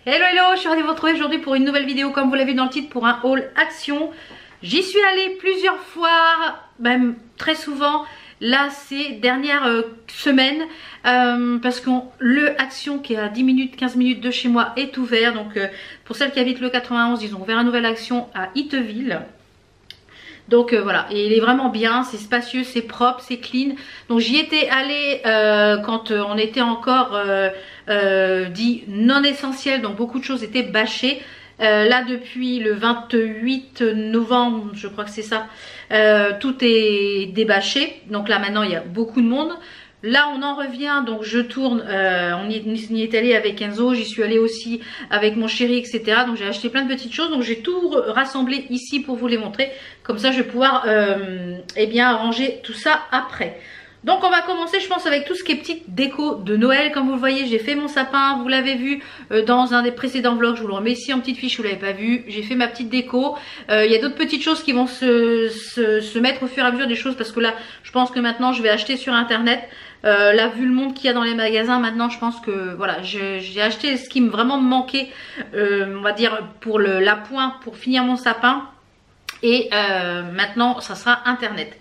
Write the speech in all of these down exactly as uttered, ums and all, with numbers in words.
Hello hello, je suis ravie de vous retrouver aujourd'hui pour une nouvelle vidéo comme vous l'avez vu dans le titre pour un haul action. J'y suis allée plusieurs fois, même très souvent là ces dernières euh, semaines euh, parce que le Action qui est à dix minutes, quinze minutes de chez moi est ouvert. Donc euh, pour celles qui habitent le quatre-vingt-onze, ils ont ouvert un nouvel Action à Itteville. Donc euh, voilà, et il est vraiment bien, c'est spacieux, c'est propre, c'est clean. Donc j'y étais allée euh, quand euh, on était encore euh, euh, dit non essentiel, donc beaucoup de choses étaient bâchées. Euh, là depuis le vingt-huit novembre, je crois que c'est ça, euh, tout est débâché. Donc là maintenant il y a beaucoup de monde. Là on en revient, donc je tourne, euh, on, y, on y est allé avec Enzo, j'y suis allée aussi avec mon chéri, et cetera. Donc j'ai acheté plein de petites choses, donc j'ai tout rassemblé ici pour vous les montrer. Comme ça je vais pouvoir euh, eh bien ranger tout ça après. Donc on va commencer je pense avec tout ce qui est petite déco de Noël. Comme vous le voyez, j'ai fait mon sapin, vous l'avez vu euh, dans un des précédents vlogs, je vous le remets ici en petite fiche, vous l'avez pas vu. J'ai fait ma petite déco, euh, il y a d'autres petites choses qui vont se, se, se mettre au fur et à mesure des choses. Parce que là je pense que maintenant je vais acheter sur internet. Euh, là vu le monde qu'il y a dans les magasins maintenant, je pense que voilà, j'ai acheté ce qui me vraiment me manquait, euh, on va dire pour le, la pointe pour finir mon sapin. Et euh, maintenant ça sera internet.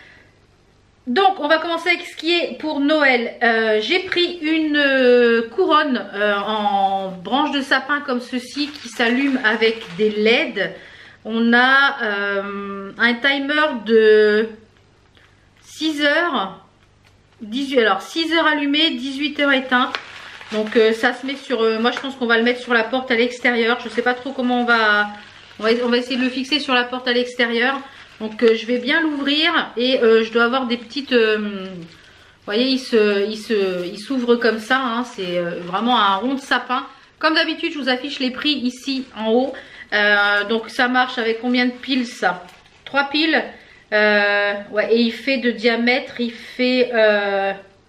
Donc on va commencer avec ce qui est pour Noël. euh, J'ai pris une euh, couronne euh, en branche de sapin comme ceci qui s'allume avec des L E D. On a euh, un timer de six heures, dix-huit, alors six heures allumé, dix-huit heures éteint. Donc euh, ça se met sur, euh, moi je pense qu'on va le mettre sur la porte à l'extérieur. Je sais pas trop comment on va, on va, on va essayer de le fixer sur la porte à l'extérieur. Donc euh, je vais bien l'ouvrir et euh, je dois avoir des petites, euh, vous voyez, il se, il se, il s'ouvre comme ça, hein, c'est euh, vraiment un rond de sapin. Comme d'habitude, je vous affiche les prix ici en haut. Euh, donc ça marche avec combien de piles ça? Trois piles. Euh, ouais, et il fait de diamètre, il fait euh,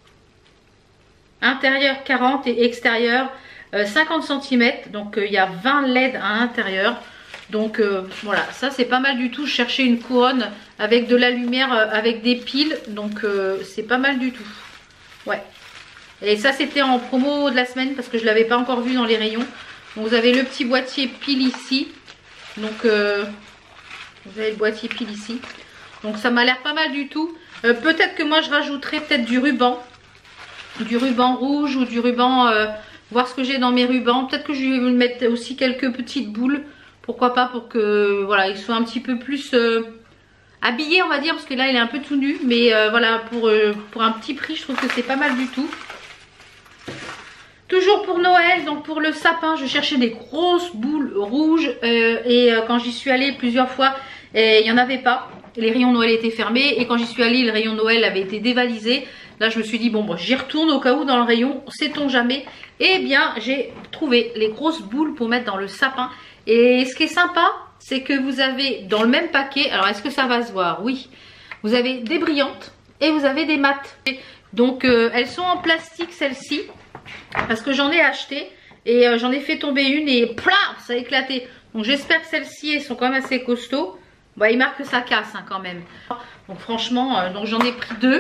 intérieur quarante et extérieur euh, cinquante centimètres. Donc euh, il y a vingt L E D à l'intérieur. Donc euh, voilà, ça c'est pas mal du tout. Je cherchais une couronne avec de la lumière, euh, avec des piles. Donc euh, c'est pas mal du tout. Ouais. Et ça c'était en promo de la semaine parce que je l'avais pas encore vu dans les rayons. Donc vous avez le petit boîtier pile ici. Donc euh, vous avez le boîtier pile ici. Donc ça m'a l'air pas mal du tout. Euh, peut-être que moi je rajouterai peut-être du ruban. Du ruban rouge ou du ruban... Euh, voir ce que j'ai dans mes rubans. Peut-être que je vais vous mettre aussi quelques petites boules. Pourquoi pas, pour que voilà, il soit un petit peu plus euh, habillé, on va dire, parce que là il est un peu tout nu. Mais euh, voilà, pour, euh, pour un petit prix, je trouve que c'est pas mal du tout. Toujours pour Noël, donc pour le sapin, je cherchais des grosses boules rouges. Euh, et euh, quand j'y suis allée plusieurs fois, il n'y en avait pas. Les rayons Noël étaient fermés. Et quand j'y suis allée, le rayon Noël avait été dévalisé. Là, je me suis dit, bon, bon j'y retourne au cas où dans le rayon, sait-on jamais. Et bien, j'ai trouvé les grosses boules pour mettre dans le sapin. Et ce qui est sympa, c'est que vous avez dans le même paquet, alors est-ce que ça va se voir? Oui, vous avez des brillantes et vous avez des mates. Donc euh, elles sont en plastique celles-ci, parce que j'en ai acheté et euh, j'en ai fait tomber une et plaf, ça a éclaté. Donc j'espère que celles-ci, elles sont quand même assez costauds. Bon, il marque que ça casse hein, quand même. Donc franchement, euh, donc j'en ai pris deux.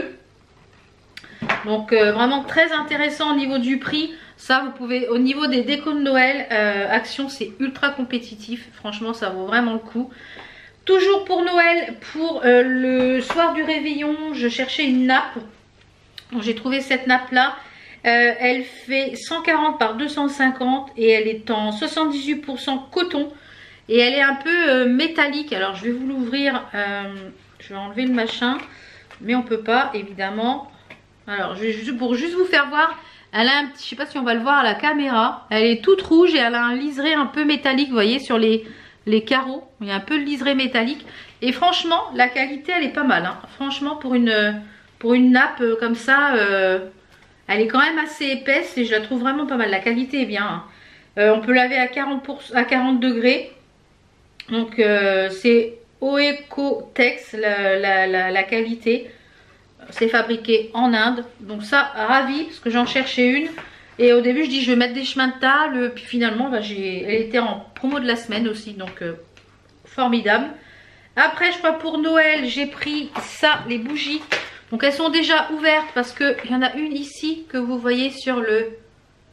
Donc euh, vraiment très intéressant au niveau du prix. Ça vous pouvez, au niveau des décos de Noël, euh, Action c'est ultra compétitif. Franchement ça vaut vraiment le coup. Toujours pour Noël, pour euh, le soir du réveillon, je cherchais une nappe. J'ai trouvé cette nappe là. Euh, elle fait cent quarante par deux cent cinquante et elle est en soixante-dix-huit pour cent coton. Et elle est un peu euh, métallique. Alors je vais vous l'ouvrir. Euh, je vais enlever le machin. Mais on peut pas évidemment. Alors je vais juste, pour juste vous faire voir. Elle a un petit, je sais pas si on va le voir à la caméra. Elle est toute rouge et elle a un liseré un peu métallique, vous voyez, sur les, les carreaux. Il y a un peu de liseré métallique. Et franchement, la qualité, elle est pas mal. Hein. Franchement, pour une, pour une nappe comme ça, euh, elle est quand même assez épaisse et je la trouve vraiment pas mal. La qualité est bien. Hein. Euh, on peut laver à quarante, pour, à quarante degrés. Donc, euh, c'est Oecotex, la, la, la, la qualité. C'est fabriqué en Inde, donc ça, ravi parce que j'en cherchais une. Et au début je dis je vais mettre des chemins de table, puis finalement bah, j'ai, elle était en promo de la semaine aussi, donc euh, formidable. Après je crois pour Noël j'ai pris ça, les bougies. Donc elles sont déjà ouvertes parce qu'il y en a une ici que vous voyez sur le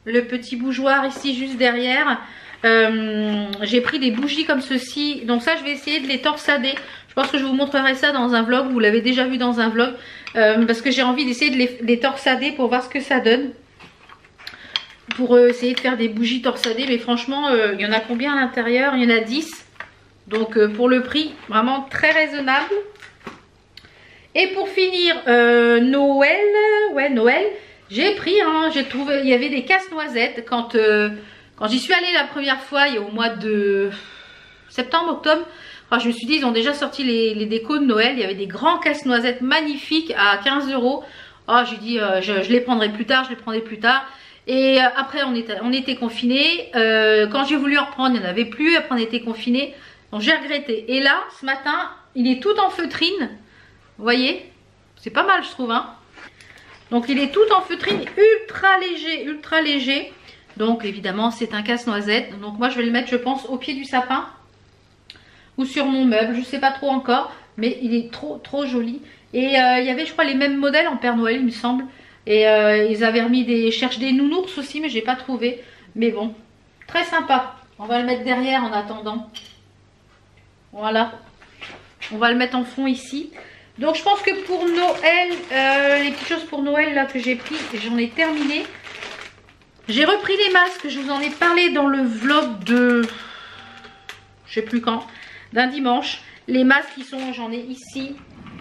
le petit bougeoir ici juste derrière. Euh, j'ai pris des bougies comme ceci, donc ça je vais essayer de les torsader. Je pense que je vous montrerai ça dans un vlog, vous l'avez déjà vu dans un vlog, euh, parce que j'ai envie d'essayer de les, les torsader pour voir ce que ça donne, pour euh, essayer de faire des bougies torsadées. Mais franchement, euh, il y en a combien à l'intérieur? Il y en a dix, donc euh, pour le prix vraiment très raisonnable. Et pour finir, euh, Noël, ouais Noël, j'ai pris, hein, j'ai trouvé, il y avait des casse-noisettes quand euh, quand j'y suis allée la première fois, il y a au mois de septembre, octobre. Enfin, je me suis dit, ils ont déjà sorti les, les décos de Noël. Il y avait des grands casse-noisettes magnifiques à quinze euros. Oh, j'ai dit, euh, je, je les prendrai plus tard, je les prendrai plus tard. Et euh, après, on était, on était confinés. Euh, quand j'ai voulu en reprendre, il n'y en avait plus. Après, on était confinés. Donc, j'ai regretté. Et là, ce matin, il est tout en feutrine. Vous voyez? C'est pas mal, je trouve. Hein, donc, il est tout en feutrine, ultra léger, ultra léger. Donc, évidemment, c'est un casse-noisette. Donc, moi, je vais le mettre, je pense, au pied du sapin. Ou sur mon meuble, je sais pas trop encore, mais il est trop trop joli. Et euh, il y avait, je crois, les mêmes modèles en Père Noël, il me semble. Et euh, ils avaient remis des, je cherche des nounours aussi, mais j'ai pas trouvé. Mais bon, très sympa. On va le mettre derrière en attendant. Voilà, on va le mettre en fond ici. Donc je pense que pour Noël, euh, les petites choses pour Noël là que j'ai pris, j'en ai terminé. J'ai repris les masques, je vous en ai parlé dans le vlog de, je sais plus quand, d'un dimanche. Les masques, ils sont, j'en ai ici.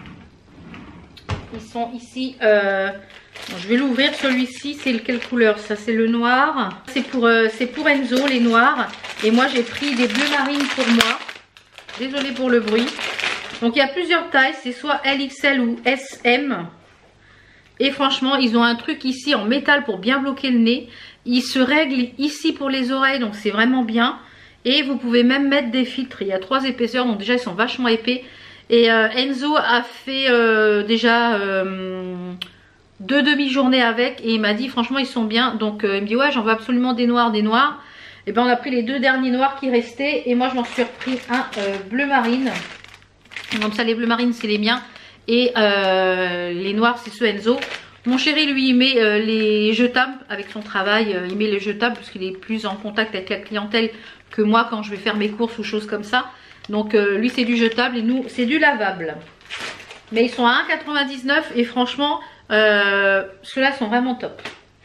Ils sont ici. Euh, bon, je vais l'ouvrir. Celui-ci, c'est quelle couleur? Ça, c'est le noir. C'est pour, euh, c'est pour Enzo, les noirs. Et moi, j'ai pris des bleus marines pour moi. Désolée pour le bruit. Donc, il y a plusieurs tailles. C'est soit L X L ou S M. Et franchement, ils ont un truc ici en métal pour bien bloquer le nez. Il se règle ici pour les oreilles. Donc, c'est vraiment bien. Et vous pouvez même mettre des filtres. Il y a trois épaisseurs, donc déjà ils sont vachement épais. Et euh, Enzo a fait euh, déjà euh, deux demi-journées avec. Et il m'a dit franchement ils sont bien. Donc euh, il me dit ouais, j'en veux absolument des noirs, des noirs. Et ben on a pris les deux derniers noirs qui restaient. Et moi je m'en suis repris un euh, bleu marine. Comme ça les bleus marines c'est les miens. Et euh, les noirs c'est ceux Enzo. Mon chéri lui il met euh, les jetables avec son travail. Euh, il met les jetables parce qu'il est plus en contact avec la clientèle que moi quand je vais faire mes courses ou choses comme ça. Donc euh, lui c'est du jetable et nous c'est du lavable. Mais ils sont à un euro quatre-vingt-dix-neuf et franchement euh, ceux-là sont vraiment top.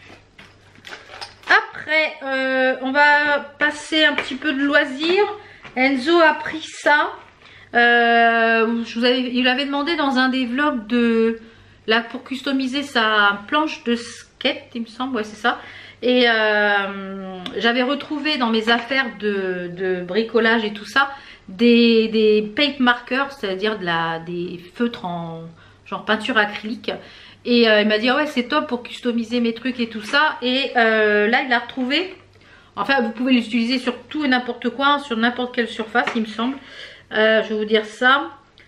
Après euh, on va passer un petit peu de loisirs. Enzo a pris ça. Euh, je vous avais, il avait demandé dans un des vlogs de là pour customiser sa planche de skate, il me semble, ouais c'est ça. Et euh, j'avais retrouvé dans mes affaires de, de bricolage et tout ça des, des paint markers, c'est-à-dire de la, des feutres en genre peinture acrylique. Et euh, il m'a dit ah ouais c'est top pour customiser mes trucs et tout ça. Et euh, là il a retrouvé, enfin vous pouvez l'utiliser sur tout et n'importe quoi, sur n'importe quelle surface il me semble. Euh, je vais vous dire ça.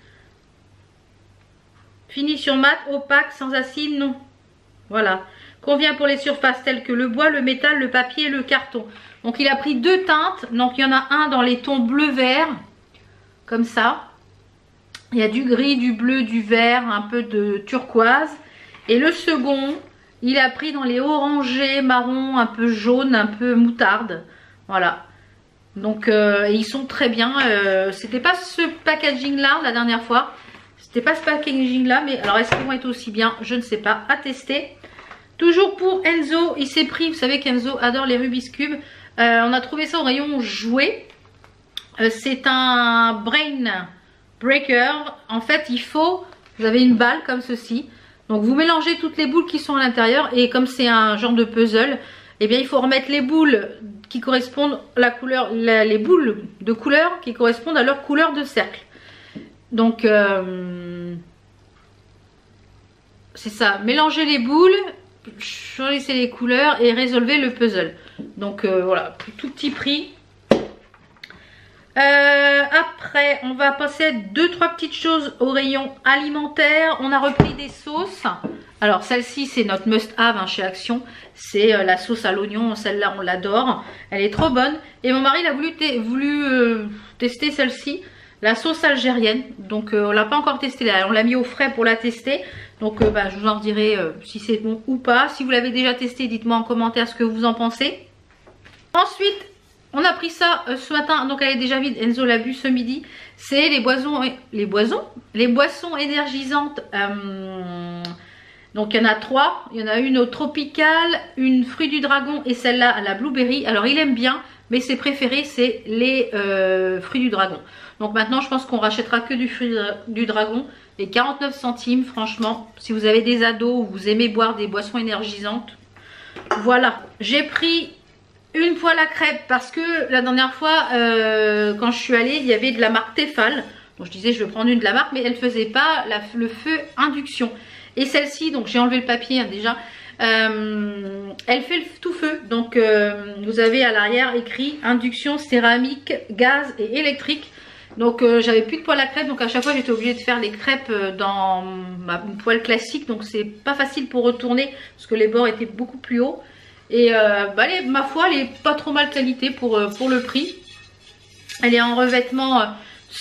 Finition mat, opaque, sans acide, non. Voilà. Convient pour les surfaces telles que le bois, le métal, le papier et le carton. Donc il a pris deux teintes. Donc il y en a un dans les tons bleu-vert. Comme ça. Il y a du gris, du bleu, du vert, un peu de turquoise. Et le second, il a pris dans les orangés, marron, un peu jaune, un peu moutarde. Voilà. Donc euh, ils sont très bien. Euh, C'était pas ce packaging là la dernière fois. C'était pas ce packaging là. Mais alors est-ce qu'ils vont être aussi bien? Je ne sais pas. À tester. Toujours pour Enzo, il s'est pris, vous savez qu'Enzo adore les Rubik's Cube. Euh, on a trouvé ça au rayon jouets. Euh, c'est un brain breaker. En fait, il faut, vous avez une balle comme ceci. Donc vous mélangez toutes les boules qui sont à l'intérieur. Et comme c'est un genre de puzzle, eh bien il faut remettre les boules qui correspondent à la couleur, la, les boules de couleur qui correspondent à leur couleur de cercle. Donc euh, c'est ça, mélangez les boules, choisissez les couleurs et résolvez le puzzle. Donc euh, voilà, tout petit prix. Euh, après, on va passer à deux trois petites choses au rayon alimentaire. On a repris des sauces. Alors celle-ci c'est notre must-have hein, chez Action. C'est euh, la sauce à l'oignon. Celle-là on l'adore. Elle est trop bonne. Et mon mari il a voulu, te voulu euh, tester celle-ci. la sauce algérienne. Donc euh, on l'a pas encore testé là, on l'a mis au frais pour la tester. Donc euh, bah, je vous en dirai euh, si c'est bon ou pas. Si vous l'avez déjà testé, dites-moi en commentaire ce que vous en pensez. Ensuite, on a pris ça euh, ce matin, donc elle est déjà vide, Enzo l'a bu ce midi. C'est les boissons, les boissons, les boissons énergisantes. Euh, donc il y en a trois. Il y en a une au tropical, une fruit du dragon et celle-là à la blueberry. Alors il aime bien, mais ses préférés c'est les euh, fruits du dragon. Donc maintenant je pense qu'on rachètera que du fruit du dragon. Les quarante-neuf centimes, franchement, si vous avez des ados ou vous aimez boire des boissons énergisantes. Voilà, j'ai pris une poêle à crêpes parce que la dernière fois euh, quand je suis allée il y avait de la marque Tefal. Donc je disais je vais prendre une de la marque, mais elle ne faisait pas la, le feu induction. Et celle-ci, donc j'ai enlevé le papier hein, déjà, euh, elle fait le tout feu. Donc euh, vous avez à l'arrière écrit induction, céramique, gaz et électrique. Donc euh, j'avais plus de poêle à crêpes, donc à chaque fois j'étais obligée de faire les crêpes dans ma une poêle classique. Donc c'est pas facile pour retourner parce que les bords étaient beaucoup plus hauts. Et euh, bah, elle est, ma foi, elle est pas trop mal qualité pour, euh, pour le prix. Elle est en revêtement euh,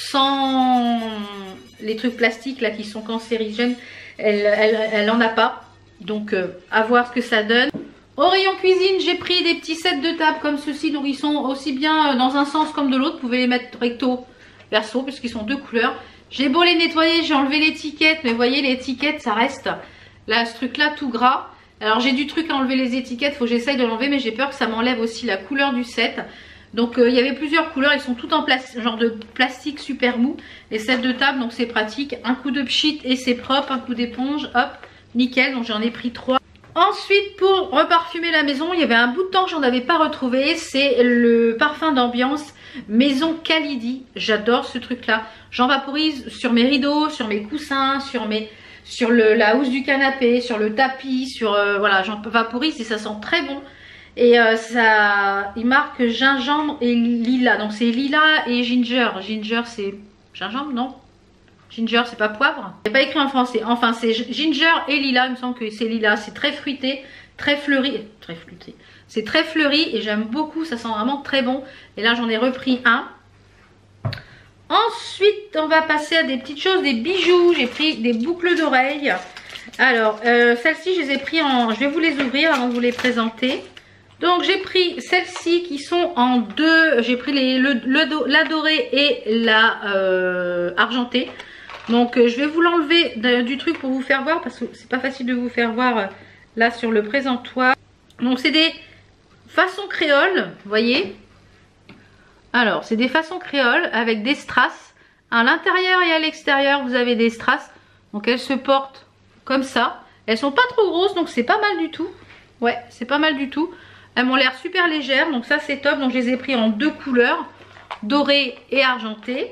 sans les trucs plastiques là qui sont cancérigènes. Elle, elle, elle en a pas. Donc euh, à voir ce que ça donne. Au rayon cuisine, j'ai pris des petits sets de table comme ceci. Donc ils sont aussi bien dans un sens comme de l'autre. Vous pouvez les mettre recto, verso, puisqu'ils sont deux couleurs. J'ai beau les nettoyer, j'ai enlevé l'étiquette. Mais vous voyez, l'étiquette, ça reste là, ce truc là tout gras. Alors j'ai du truc à enlever les étiquettes, il faut que j'essaye de l'enlever, mais j'ai peur que ça m'enlève aussi la couleur du set. Donc euh, il y avait plusieurs couleurs, ils sont toutes en genre de plastique super mou, les sets de table, donc c'est pratique. Un coup de pchit et c'est propre, un coup d'éponge, hop, nickel, donc j'en ai pris trois. Ensuite, pour reparfumer la maison, il y avait un bout de temps que j'en avais pas retrouvé, c'est le parfum d'ambiance Maison Khalidi. J'adore ce truc là, j'en vaporise sur mes rideaux, sur mes coussins, sur mes... sur le, la housse du canapé, sur le tapis, sur euh, voilà, j'en vaporise et ça sent très bon. Et euh, ça, il marque gingembre et lilas, donc c'est lilas et ginger. Ginger c'est gingembre, non? Ginger c'est pas poivre? C'est pas écrit en français. Enfin c'est ginger et lilas, il me semble que c'est lilas. C'est très fruité, très fleuri, très fruité. C'est très fleuri et j'aime beaucoup, ça sent vraiment très bon. Et là j'en ai repris un. Ensuite, on va passer à des petites choses, des bijoux. J'ai pris des boucles d'oreilles. Alors, euh, celles-ci, je les ai pris en... Je vais vous les ouvrir avant de vous les présenter. Donc, j'ai pris celles-ci qui sont en deux. J'ai pris les, le, le, la dorée et la euh, argentée. Donc, euh, je vais vous l'enlever du truc pour vous faire voir parce que c'est pas facile de vous faire voir euh, là sur le présentoir. Donc, c'est des façons créoles, vous voyez. Alors, c'est des façons créoles avec des strass. À l'intérieur et à l'extérieur, vous avez des strass. Donc, elles se portent comme ça. Elles sont pas trop grosses, donc c'est pas mal du tout. Ouais, c'est pas mal du tout. Elles m'ont l'air super légères, donc ça c'est top. Donc, je les ai pris en deux couleurs, doré et argenté.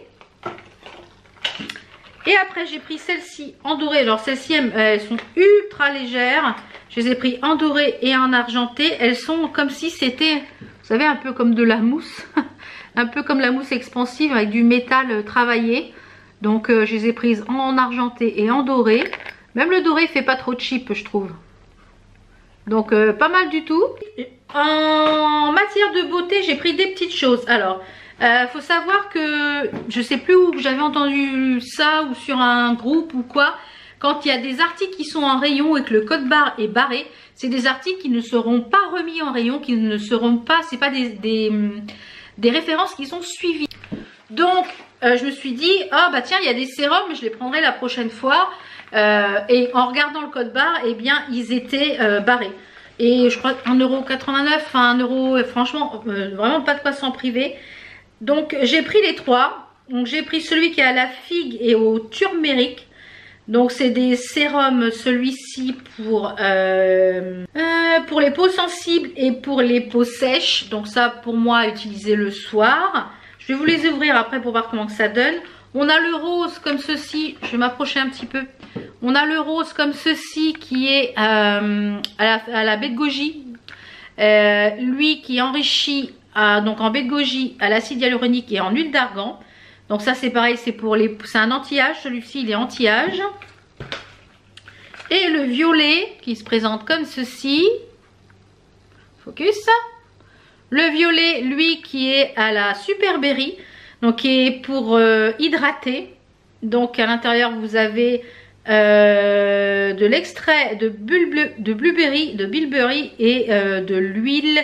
Et après, j'ai pris celles-ci en doré. Alors, celles-ci, elles, elles sont ultra légères. Je les ai pris en doré et en argenté. Elles sont comme si c'était, vous savez, un peu comme de la mousse. Un peu comme la mousse expansive avec du métal travaillé. Donc euh, je les ai prises en argenté et en doré. Même le doré fait pas trop cheap, je trouve. Donc euh, pas mal du tout. En matière de beauté, j'ai pris des petites choses. Alors, euh, faut savoir que je sais plus où j'avais entendu ça ou sur un groupe ou quoi. Quand il y a des articles qui sont en rayon et que le code barre est barré, c'est des articles qui ne seront pas remis en rayon, qui ne seront pas, c'est pas des... des des références qui sont suivies. Donc euh, je me suis dit, ah oh, bah tiens, il y a des sérums, je les prendrai la prochaine fois. Euh, et en regardant le code barre, eh bien ils étaient euh, barrés. Et je crois un euro quatre-vingt-neuf, enfin un euro, franchement, euh, vraiment pas de quoi s'en priver. Donc j'ai pris les trois. Donc j'ai pris celui qui est à la figue et au turméric. Donc c'est des sérums, celui-ci pour, euh, euh, pour les peaux sensibles et pour les peaux sèches. Donc ça pour moi à utiliser le soir. Je vais vous les ouvrir après pour voir comment que ça donne. On a le rose comme ceci, je vais m'approcher un petit peu. On a le rose comme ceci qui est euh, à, la, à la baie de goji. Euh, lui qui est enrichi à, donc en baie de goji à l'acide hyaluronique et en huile d'argan. Donc ça c'est pareil, c'est pour les, c'est un anti-âge, celui-ci il est anti-âge. Et le violet qui se présente comme ceci. Focus. Le violet, lui qui est à la super berry. donc qui est pour euh, hydrater. Donc à l'intérieur vous avez euh, de l'extrait de, de blueberry, de bilberry et euh, de l'huile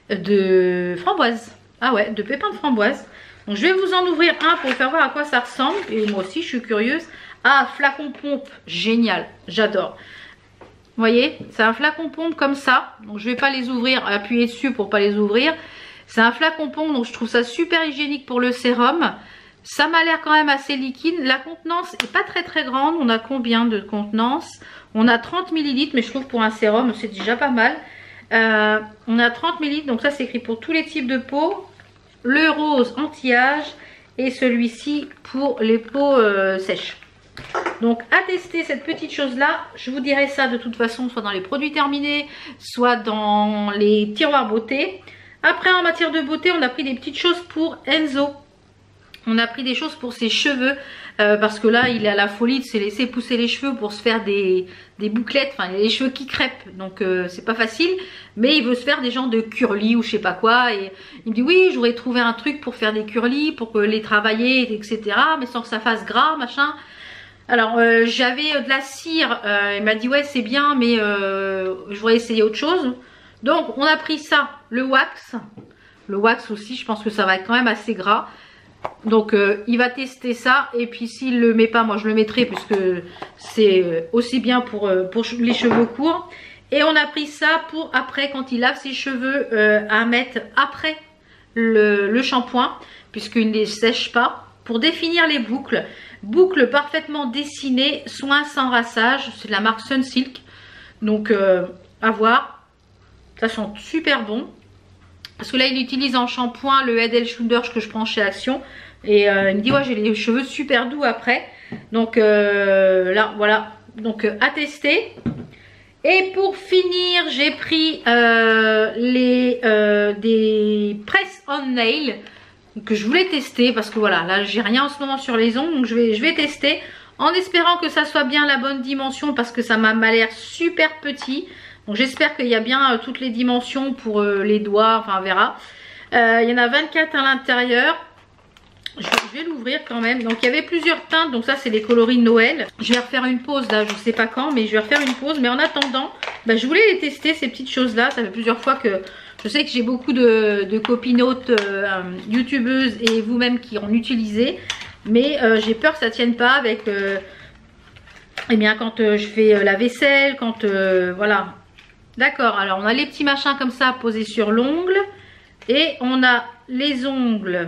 de framboise. Ah ouais, de pépins de framboise. Donc je vais vous en ouvrir un pour vous faire voir à quoi ça ressemble. Et moi aussi je suis curieuse. Ah, flacon pompe, génial, j'adore. Vous voyez, c'est un flacon pompe comme ça. Donc je vais pas les ouvrir, appuyer dessus pour pas les ouvrir. C'est un flacon pompe, donc je trouve ça super hygiénique pour le sérum. Ça m'a l'air quand même assez liquide. La contenance est pas très très grande. On a combien de contenance? On a trente millilitres, mais je trouve pour un sérum c'est déjà pas mal. Euh, on a trente millilitres, donc ça c'est écrit pour tous les types de peau. Le rose anti-âge et celui-ci pour les peaux euh, sèches. Donc à tester cette petite chose là. Je vous dirai ça de toute façon soit dans les produits terminés, soit dans les tiroirs beauté. Après en matière de beauté on a pris des petites choses pour Enzo. On a pris des choses pour ses cheveux euh, parce que là il est à la folie de se laisser pousser les cheveux pour se faire des, des bouclettes, enfin les cheveux qui crêpent, donc euh, c'est pas facile, mais il veut se faire des genres de curly ou je sais pas quoi, et il me dit oui j'aurais trouvé un truc pour faire des curly, pour les travailler etc, mais sans que ça fasse gras machin. Alors euh, j'avais de la cire, euh, il m'a dit ouais c'est bien mais euh, je voudrais essayer autre chose, donc on a pris ça, le wax, le wax aussi je pense que ça va être quand même assez gras. Donc euh, il va tester ça et puis s'il le met pas moi je le mettrai puisque c'est aussi bien pour, euh, pour les cheveux courts. Et on a pris ça pour après quand il lave ses cheveux euh, à mettre après le, le shampoing puisqu'il ne les sèche pas, pour définir les boucles. Boucles parfaitement dessinées, soins sans rassage, c'est de la marque Sunsilk. Donc euh, à voir, ça sent super bon. Parce que là il utilise en shampoing le Head and Shoulders que je prends chez Action. Et euh, il me dit ouais j'ai les cheveux super doux après. Donc euh, là voilà. Donc euh, à tester. Et pour finir j'ai pris euh, les euh, des press on nail que je voulais tester. Parce que voilà là j'ai rien en ce moment sur les ongles. Donc je vais, je vais tester. En espérant que ça soit bien la bonne dimension. Parce que ça m'a l'air super petit. Donc j'espère qu'il y a bien euh, toutes les dimensions pour euh, les doigts, enfin on verra. Euh, il y en a vingt-quatre à l'intérieur. Je, je vais l'ouvrir quand même. Donc il y avait plusieurs teintes, donc ça c'est les coloris de Noël. Je vais refaire une pause là, je sais pas quand, mais je vais refaire une pause. Mais en attendant, bah, je voulais les tester ces petites choses là. Ça fait plusieurs fois que je sais que j'ai beaucoup de, de copinotes euh, youtubeuses et vous-même qui en utilisé. Mais euh, j'ai peur que ça tienne pas avec... Euh, eh bien quand euh, je fais euh, la vaisselle, quand... Euh, voilà... D'accord, alors on a les petits machins comme ça posés sur l'ongle. Et on a les ongles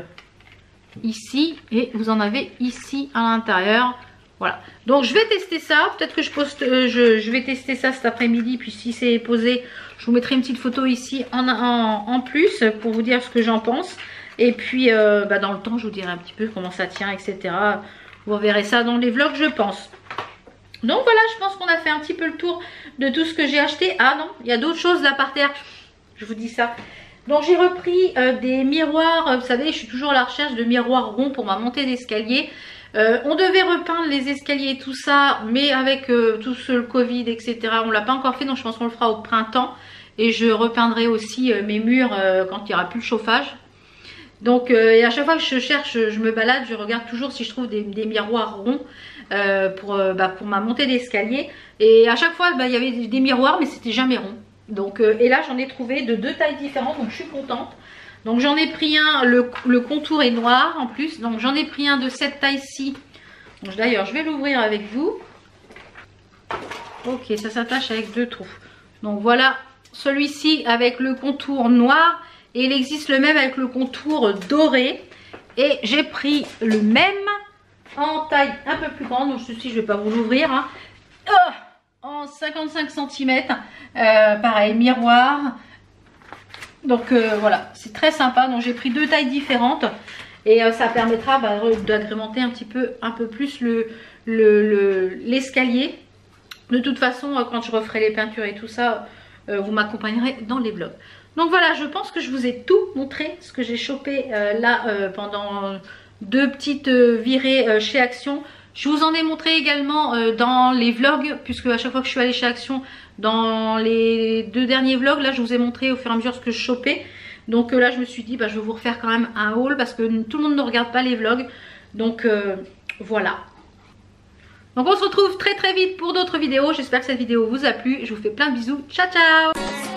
ici. Et vous en avez ici à l'intérieur. Voilà. Donc je vais tester ça. Peut-être que je poste, euh, je, je vais tester ça cet après-midi. Puis si c'est posé, je vous mettrai une petite photo ici en, en, en plus pour vous dire ce que j'en pense. Et puis euh, bah dans le temps, je vous dirai un petit peu comment ça tient, et cetera. Vous verrez ça dans les vlogs, je pense. Donc voilà, je pense qu'on a fait un petit peu le tour de tout ce que j'ai acheté. Ah non, il y a d'autres choses là par terre. Je vous dis ça. Donc j'ai repris euh, des miroirs. Vous savez, je suis toujours à la recherche de miroirs ronds pour ma montée d'escalier. Euh, on devait repeindre les escaliers et tout ça. Mais avec euh, tout ce le Covid, et cetera. On ne l'a pas encore fait. Donc je pense qu'on le fera au printemps. Et je repeindrai aussi euh, mes murs euh, quand il n'y aura plus le chauffage. Donc euh, et à chaque fois que je cherche, je me balade, je regarde toujours si je trouve des, des miroirs ronds. Euh, pour, euh, bah, pour ma montée d'escalier, et à chaque fois bah, il y avait des, des miroirs mais c'était jamais rond. Donc euh, et là j'en ai trouvé de deux tailles différentes, donc je suis contente. Donc j'en ai pris un, le, le contour est noir en plus, donc j'en ai pris un de cette taille-ci. D'ailleurs je vais l'ouvrir avec vous. Ok, ça s'attache avec deux trous. Donc voilà celui-ci avec le contour noir, et il existe le même avec le contour doré. Et j'ai pris le même en taille un peu plus grande, donc ceci je vais pas vous l'ouvrir, hein. Oh, en cinquante-cinq centimètres, euh, pareil, miroir. Donc euh, voilà, c'est très sympa. Donc j'ai pris deux tailles différentes et euh, ça permettra bah, d'agrémenter un petit peu, un peu plus le l'escalier. Le, le, de toute façon, euh, quand je referai les peintures et tout ça, euh, vous m'accompagnerez dans les vlogs. Donc voilà, je pense que je vous ai tout montré, ce que j'ai chopé euh, là euh, pendant deux petites euh, virées euh, chez Action. Je vous en ai montré également euh, dans les vlogs, puisque à chaque fois que je suis allée chez Action, dans les deux derniers vlogs, là je vous ai montré au fur et à mesure ce que je chopais. Donc euh, là je me suis dit bah, je vais vous refaire quand même un haul parce que tout le monde ne regarde pas les vlogs. Donc euh, voilà. Donc on se retrouve très très vite pour d'autres vidéos. J'espère que cette vidéo vous a plu. Je vous fais plein de bisous. Ciao ciao.